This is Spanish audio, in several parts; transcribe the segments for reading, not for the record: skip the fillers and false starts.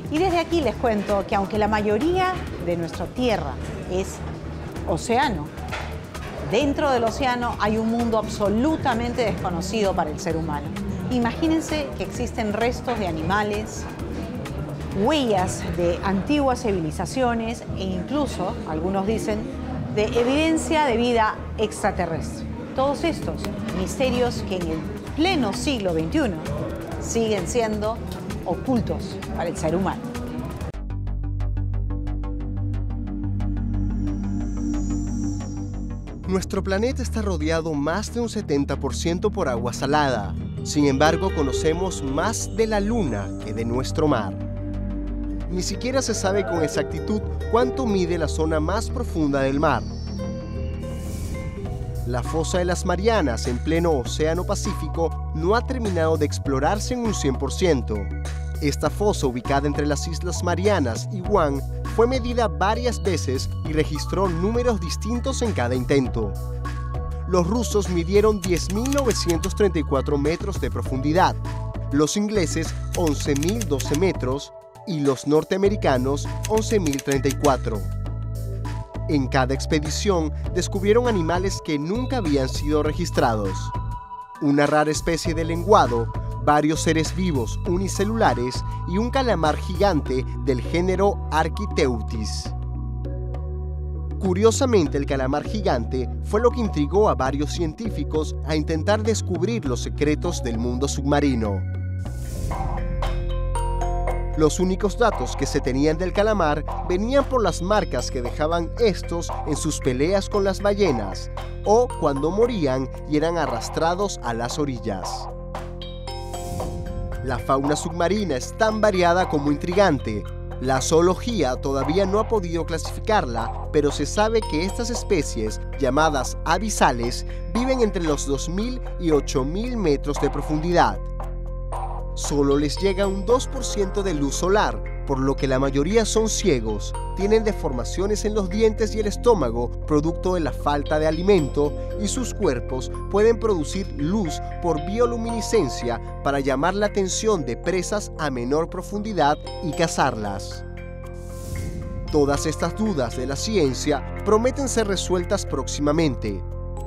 Y desde aquí les cuento que aunque la mayoría de nuestra Tierra es océano, dentro del océano hay un mundo absolutamente desconocido para el ser humano. Imagínense que existen restos de animales, huellas de antiguas civilizaciones e incluso, algunos dicen, de evidencia de vida extraterrestre. Todos estos misterios que en el pleno siglo XXI siguen siendo ocultos para el ser humano. Nuestro planeta está rodeado más de un 70% por agua salada. Sin embargo, conocemos más de la Luna que de nuestro mar. Ni siquiera se sabe con exactitud cuánto mide la zona más profunda del mar. La fosa de las Marianas, en pleno Océano Pacífico, no ha terminado de explorarse en un 100%. Esta fosa, ubicada entre las Islas Marianas y Guam, fue medida varias veces y registró números distintos en cada intento. Los rusos midieron 10.934 metros de profundidad, los ingleses 11.012 metros y los norteamericanos 11.034. En cada expedición descubrieron animales que nunca habían sido registrados. Una rara especie de lenguado, varios seres vivos unicelulares y un calamar gigante del género Architeuthis. Curiosamente, el calamar gigante fue lo que intrigó a varios científicos a intentar descubrir los secretos del mundo submarino. Los únicos datos que se tenían del calamar venían por las marcas que dejaban estos en sus peleas con las ballenas o cuando morían y eran arrastrados a las orillas. La fauna submarina es tan variada como intrigante. La zoología todavía no ha podido clasificarla, pero se sabe que estas especies, llamadas abisales, viven entre los 2.000 y 8.000 metros de profundidad. Solo les llega un 2% de luz solar, por lo que la mayoría son ciegos, tienen deformaciones en los dientes y el estómago, producto de la falta de alimento, y sus cuerpos pueden producir luz por bioluminiscencia para llamar la atención de presas a menor profundidad y cazarlas. Todas estas dudas de la ciencia prometen ser resueltas próximamente.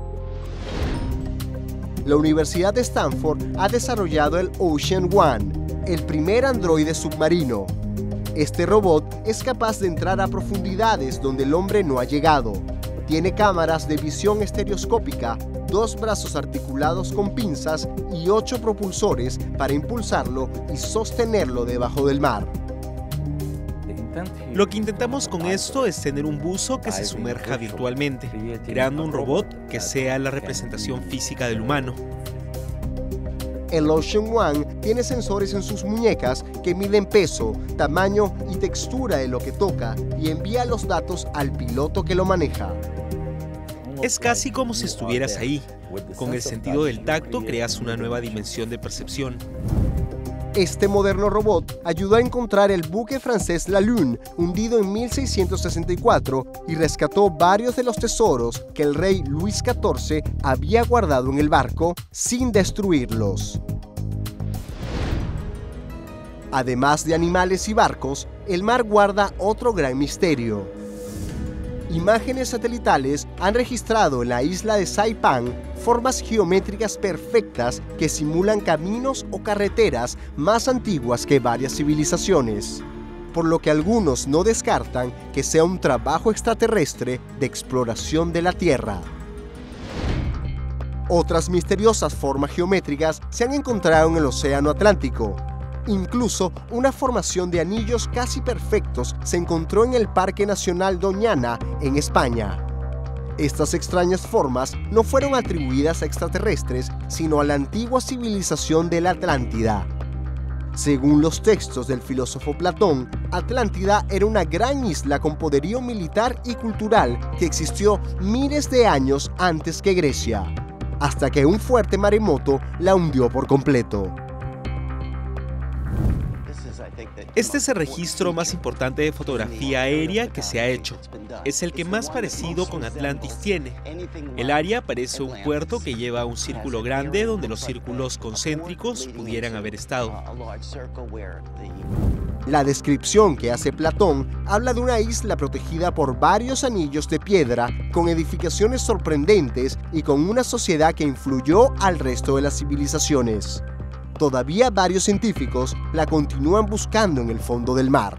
La Universidad de Stanford ha desarrollado el Ocean One, el primer androide submarino. Este robot es capaz de entrar a profundidades donde el hombre no ha llegado. Tiene cámaras de visión estereoscópica, 2 brazos articulados con pinzas y 8 propulsores para impulsarlo y sostenerlo debajo del mar. Lo que intentamos con esto es tener un buzo que se sumerja virtualmente, creando un robot que sea la representación física del humano. El Ocean One tiene sensores en sus muñecas que miden peso, tamaño y textura de lo que toca y envía los datos al piloto que lo maneja. Es casi como si estuvieras ahí. Con el sentido del tacto creas una nueva dimensión de percepción. Este moderno robot ayudó a encontrar el buque francés La Lune, hundido en 1664, y rescató varios de los tesoros que el rey Luis XIV había guardado en el barco sin destruirlos. Además de animales y barcos, el mar guarda otro gran misterio. Imágenes satelitales han registrado en la isla de Saipan formas geométricas perfectas que simulan caminos o carreteras más antiguas que varias civilizaciones, por lo que algunos no descartan que sea un trabajo extraterrestre de exploración de la Tierra. Otras misteriosas formas geométricas se han encontrado en el Océano Atlántico. Incluso una formación de anillos casi perfectos se encontró en el Parque Nacional Doñana, en España. Estas extrañas formas no fueron atribuidas a extraterrestres, sino a la antigua civilización de la Atlántida. Según los textos del filósofo Platón, Atlántida era una gran isla con poderío militar y cultural que existió miles de años antes que Grecia, hasta que un fuerte maremoto la hundió por completo. Este es el registro más importante de fotografía aérea que se ha hecho. Es el que más parecido con Atlantis tiene. El área parece un puerto que lleva un círculo grande donde los círculos concéntricos pudieran haber estado. La descripción que hace Platón habla de una isla protegida por varios anillos de piedra, con edificaciones sorprendentes y con una sociedad que influyó al resto de las civilizaciones. Todavía varios científicos la continúan buscando en el fondo del mar.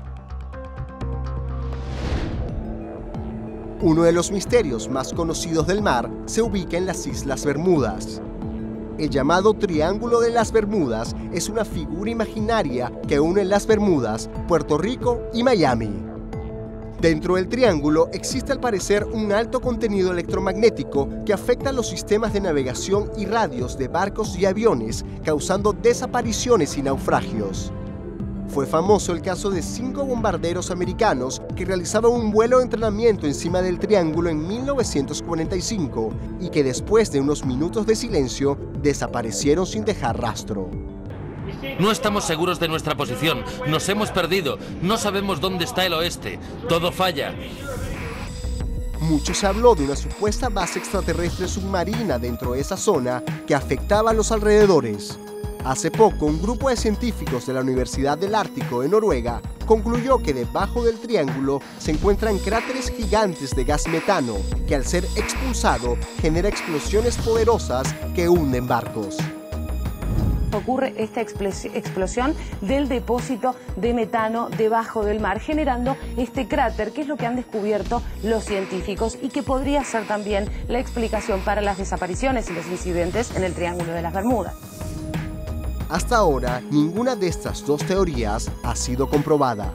Uno de los misterios más conocidos del mar se ubica en las Islas Bermudas. El llamado Triángulo de las Bermudas es una figura imaginaria que une las Bermudas, Puerto Rico y Miami. Dentro del triángulo existe al parecer un alto contenido electromagnético que afecta a los sistemas de navegación y radios de barcos y aviones, causando desapariciones y naufragios. Fue famoso el caso de 5 bombarderos americanos que realizaban un vuelo de entrenamiento encima del triángulo en 1945 y que después de unos minutos de silencio desaparecieron sin dejar rastro. No estamos seguros de nuestra posición, nos hemos perdido, no sabemos dónde está el oeste, todo falla. Mucho se habló de una supuesta base extraterrestre submarina dentro de esa zona que afectaba a los alrededores. Hace poco, un grupo de científicos de la Universidad del Ártico de Noruega concluyó que debajo del triángulo se encuentran cráteres gigantes de gas metano que al ser expulsado genera explosiones poderosas que hunden barcos. Ocurre esta explosión del depósito de metano debajo del mar, generando este cráter, que es lo que han descubierto los científicos y que podría ser también la explicación para las desapariciones y los incidentes en el Triángulo de las Bermudas. Hasta ahora, ninguna de estas dos teorías ha sido comprobada.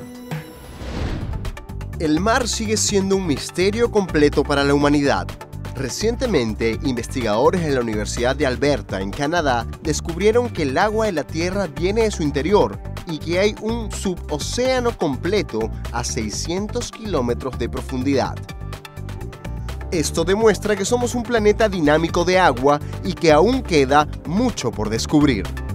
El mar sigue siendo un misterio completo para la humanidad. Recientemente, investigadores en la Universidad de Alberta, en Canadá, descubrieron que el agua de la Tierra viene de su interior y que hay un subocéano completo a 600 kilómetros de profundidad. Esto demuestra que somos un planeta dinámico de agua y que aún queda mucho por descubrir.